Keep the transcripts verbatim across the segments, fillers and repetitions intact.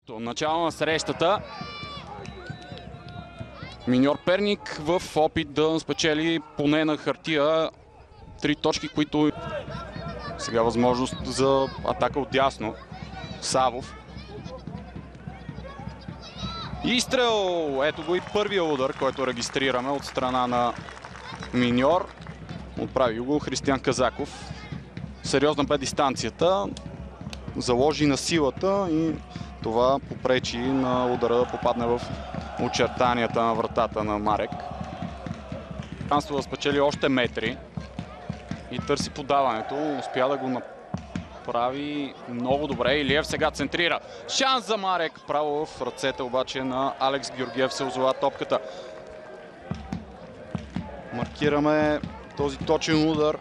Начало на срещата. Миньор Перник в опит да спечели поне на хартия три точки, които сега възможност за атака от дясно. Савов. Изстрел! Ето го и първия удар, който регистрираме от страна на Миньор. Отправи го Християн Казаков. Сериозна бе дистанцията. Заложи на силата и това попречи на удара да попадне в очертанията на вратата на Марек. Шанство да спечели още метри и търси подаването. Успя да го направи много добре. Илиев сега центрира. Шанс за Марек. Право в ръцете обаче на Алекс Георгиев се озова топката. Маркираме този точен удар.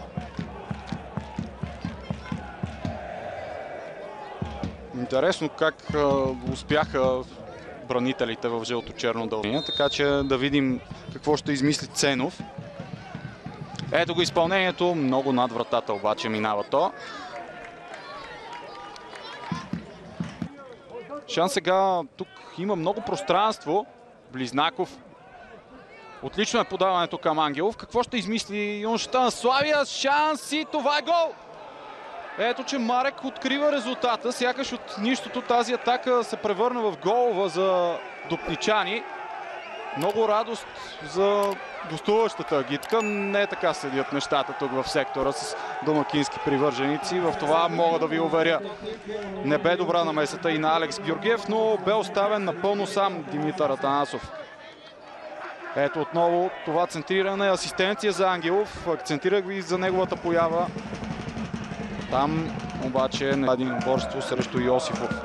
Интересно как а, успяха бранителите в жълто-черно дължение, така че да видим какво ще измисли Ценов. Ето го изпълнението, много над вратата обаче минава то. Шанс сега, тук има много пространство. Близнаков. Отлично е подаването към Ангелов. Какво ще измисли юношата на Славия? Шанс и това е гол! Ето, че Марек открива резултата. Сякаш от нищото тази атака се превърна в голова за дупничани. Много радост за гостуващата агитка. Не така седят нещата тук в сектора с домакински привърженици. В това мога да ви уверя. Не бе добра намесата и на Алекс Георгиев, но бе оставен напълно сам Димитър Атанасов. Ето отново това центриране, асистенция за Ангелов. Акцентирах ви за неговата поява. Там обаче е един борство срещу Йосифов.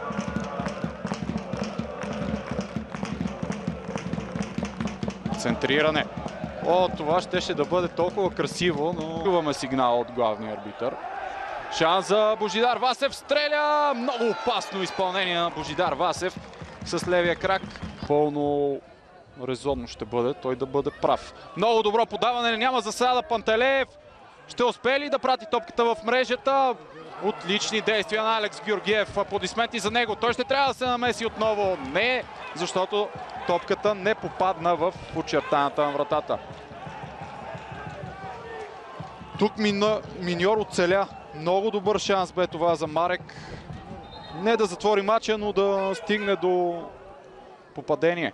Центриране. О, това щеше да бъде толкова красиво, но чуваме сигнал от главния арбитър. Шанс за Божидар Васев. Стреля! Много опасно изпълнение на Божидар Васев с левия крак. Пълно резонно ще бъде той да бъде прав. Много добро подаване. Няма засада Пантелеев. Ще успее ли да прати топката в мрежата? Отлични действия на Алекс Георгиев. Аплодисменти за него. Той ще трябва да се намеси отново. Не, защото топката не попадна в очертаната на вратата. Тук Миньор оцеля. Много добър шанс бе това за Марек. Не да затвори мача, но да стигне до попадение.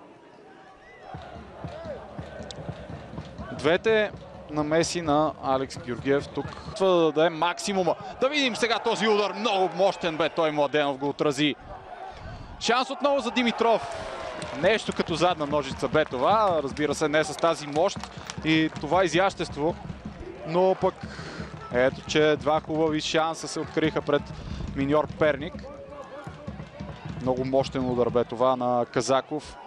Двете намеси на Алекс Георгиев тук. Това да даде максимума. Да видим сега този удар. Много мощен бе той. Младенов го отрази. Шанс отново за Димитров. Нещо като задна ножица бе това. Разбира се, не с тази мощ и това изящество. Но пък ето, че два хубави шанса се откриха пред Миньор Перник. Много мощен удар бе това на Казаков.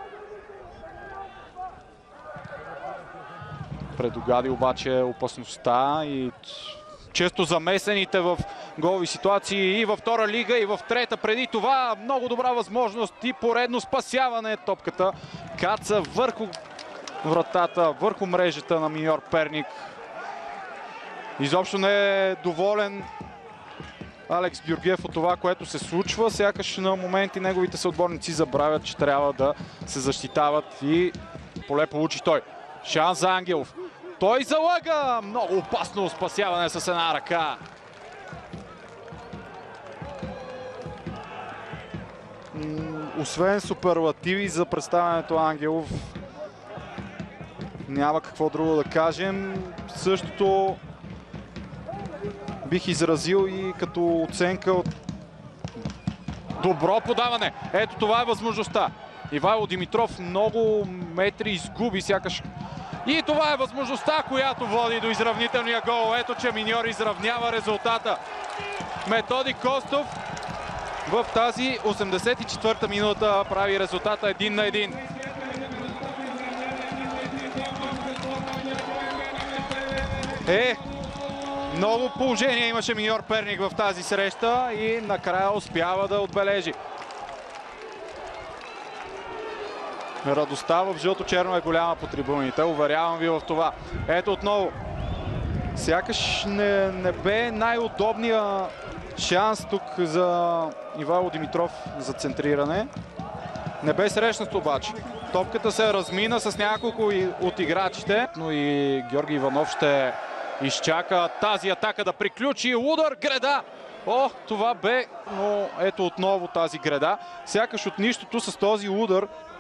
Предугади обаче опасността и често замесените в голови ситуации и във втора лига, и в трета преди това. Много добра възможност и поредно спасяване. Топката каца върху вратата, върху мрежата на Миньор Перник. Изобщо не е доволен Алекс Георгиев от това, което се случва. Сякаш на моменти неговите съотборници забравят, че трябва да се защитават и поле получи той. Шанс за Ангелов. Той залъга! Много опасно спасяване с една ръка. Освен суперлативи за представянето Ангелов, няма какво друго да кажем. Същото бих изразил и като оценка от добро подаване. Ето това е възможността. Ивайло Димитров много метри изгуби, сякаш. И това е възможността, която води до изравнителния гол. Ето, че Миньор изравнява резултата. Методи Костов в тази осемдесет и четвърта минута прави резултата един на един. Е, много положение имаше Миньор Перник в тази среща и накрая успява да отбележи. Радостта в жълто-черно е голяма по трибуните, уверявам ви в това. Ето отново. Сякаш не, не бе най-удобния Шанс тук за Ивайло Димитров за центриране. Не бе срещнат обаче. Топката се размина с няколко от играчите, но и Георги Иванов ще изчака тази атака да приключи. Удар, греда! О, това бе, но ето отново тази греда. Сякаш от нищото с този удар